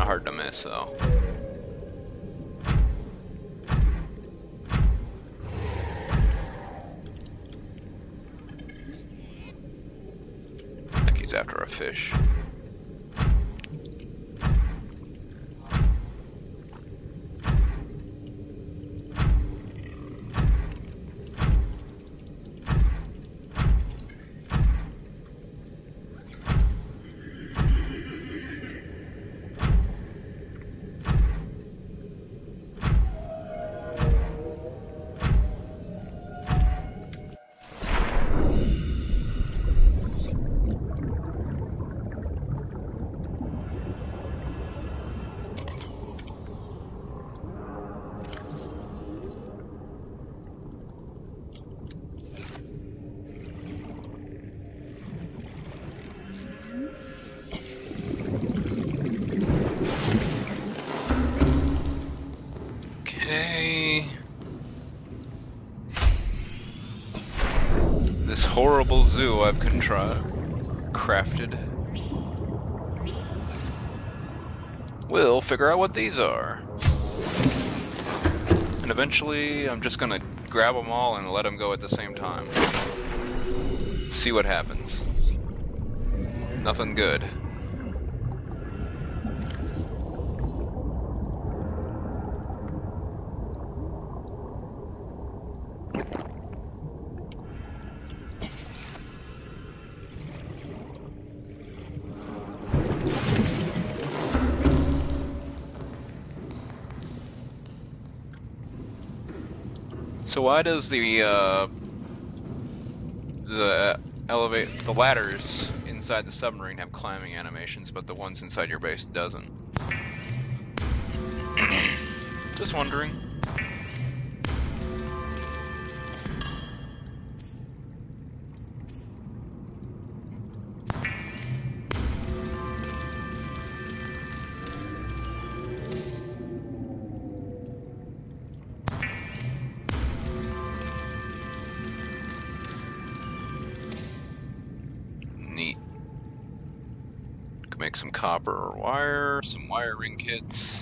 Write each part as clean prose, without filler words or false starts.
hard to miss, though. I think he's after a fish. This horrible zoo I've crafted. We'll figure out what these are. And eventually I'm just gonna grab them all and let them go at the same time. See what happens. Nothing good. So why does the ladders inside the submarine have climbing animations, but the ones inside your base doesn't? Just wondering. Make some copper wire, some wiring kits.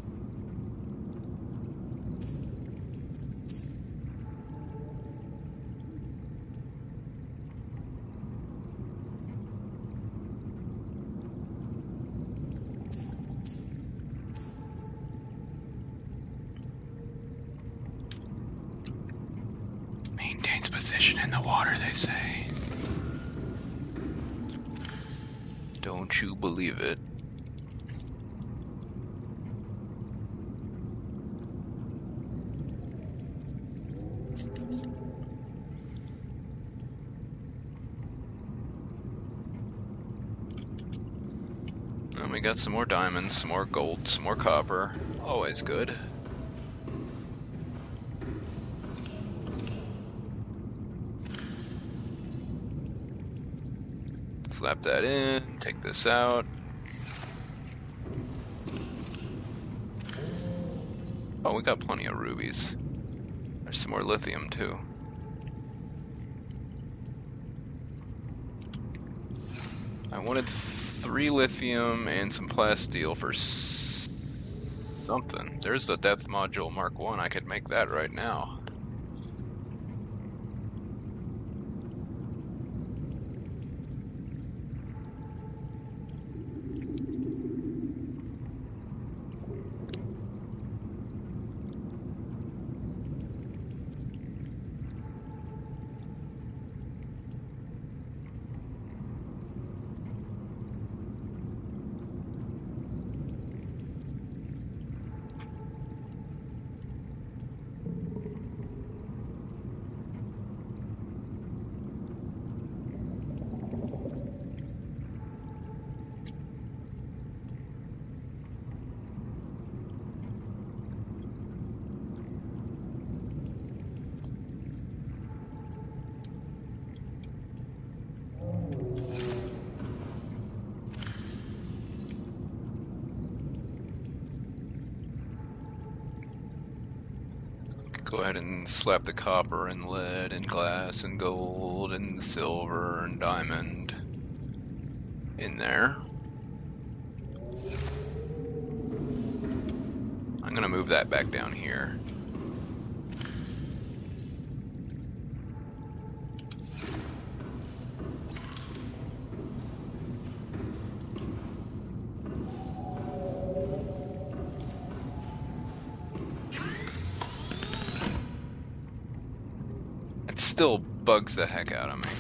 Maintains position in the water, they say. Don't you believe it? And we got some more diamonds, some more gold, some more copper. Always good. Slap that in, take this out. Oh, we got plenty of rubies. There's some more lithium too. I wanted 3 lithium and some plasteel for something. There's the Death Module Mark 1. I could make that right now. Go ahead and slap the copper and lead and glass and gold and silver and diamond in there. I'm gonna move that back down here. It still bugs the heck out of me.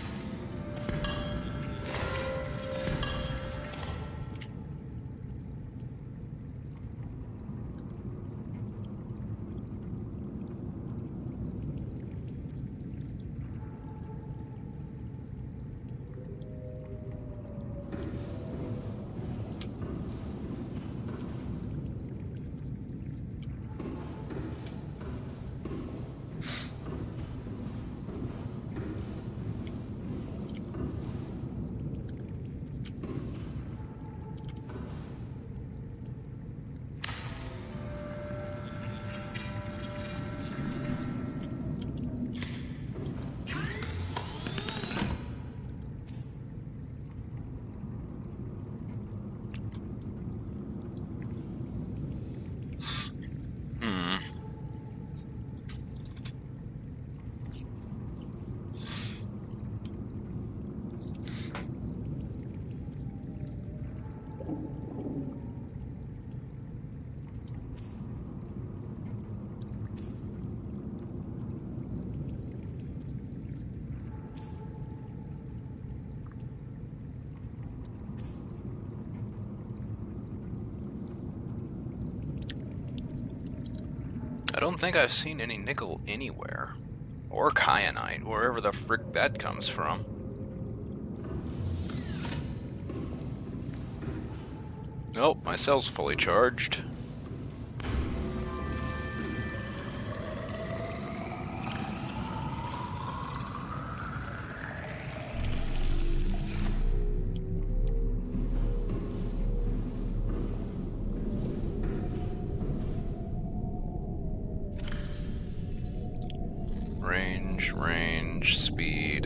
I don't think I've seen any nickel anywhere. Or kyanite, wherever the frick that comes from. Nope, my cell's fully charged. Range, speed.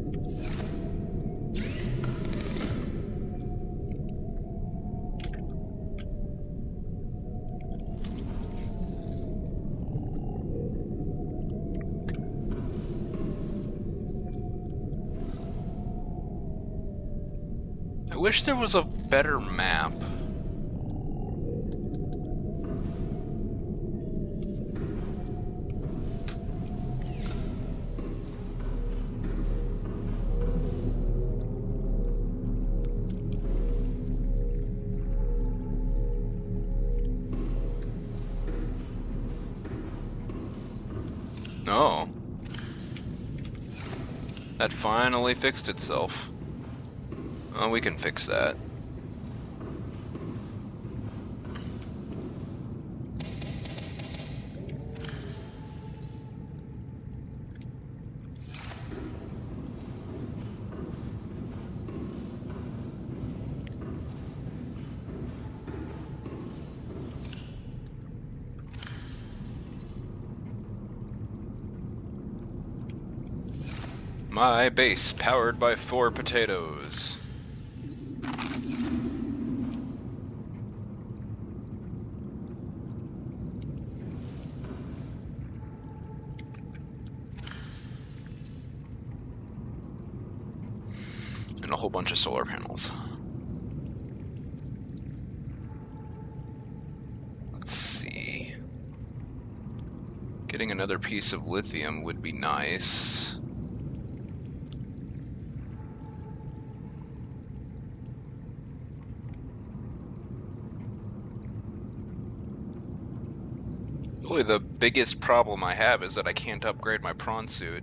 I wish there was a better map. Oh. That finally fixed itself. Oh, we can fix that. My base powered by 4 potatoes. And a whole bunch of solar panels. Let's see. Getting another piece of lithium would be nice. Really, the biggest problem I have is that I can't upgrade my prawn suit.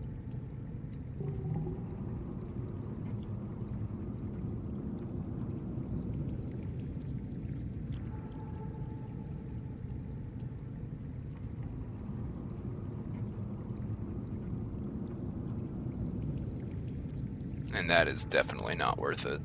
And that is definitely not worth it.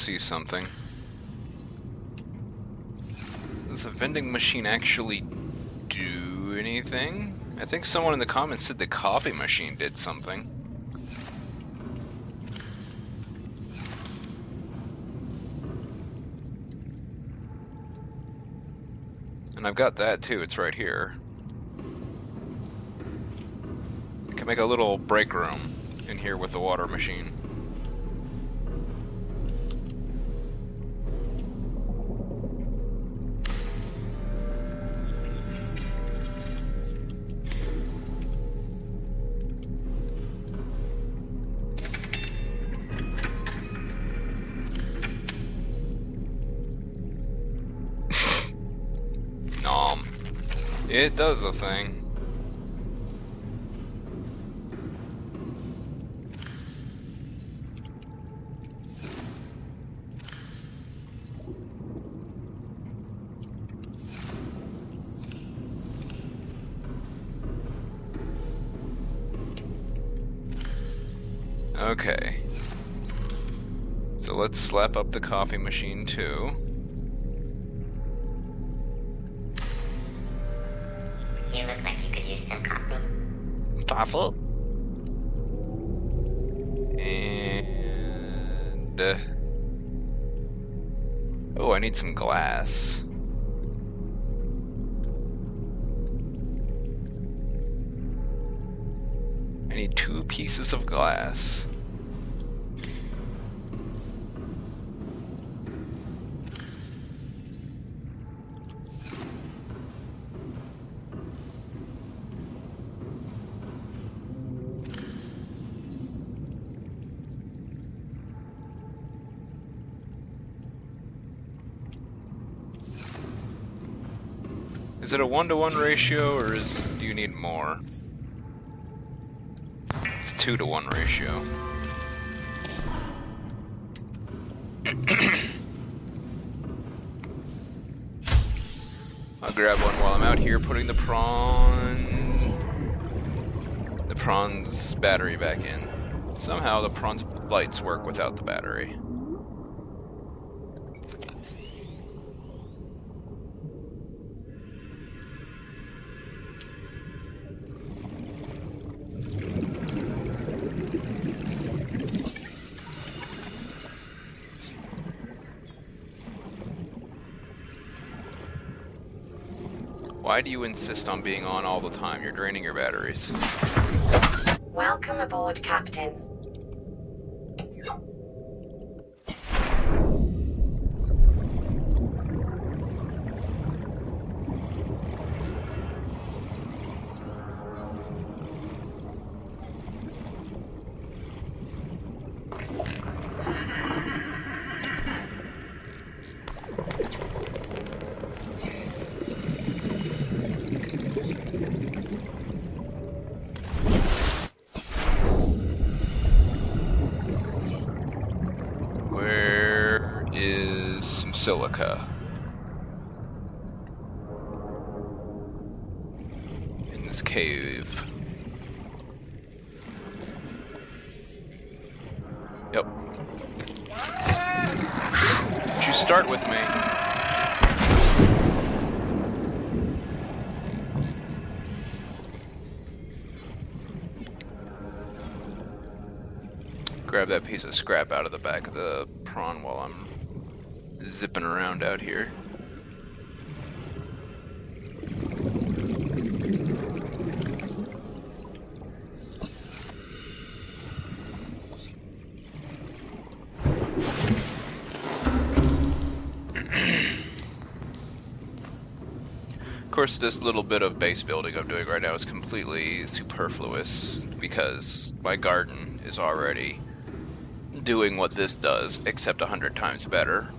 see something. Does a vending machine actually do anything? I think someone in the comments said the coffee machine did something. And I've got that too, it's right here. I can make a little break room in here with the water machine. It does a thing. Okay. So let's slap up the coffee machine too. You look like you could use some coffee. Thoughtful. And... oh, I need some glass. I need 2 pieces of glass. Is it a 1-to-1 ratio, or do you need more? It's 2-to-1 ratio. I'll grab one while I'm out here putting the prawn's battery back in. Somehow the prawn's lights work without the battery. Why do you insist on being on all the time? You're draining your batteries. Welcome aboard, Captain. Silica. In this cave. Yep. Would you start with me? Grab that piece of scrap out of the back of the prawn while I'm zipping around out here. Of course, this little bit of base building I'm doing right now is completely superfluous because my garden is already doing what this does, except 100 times better.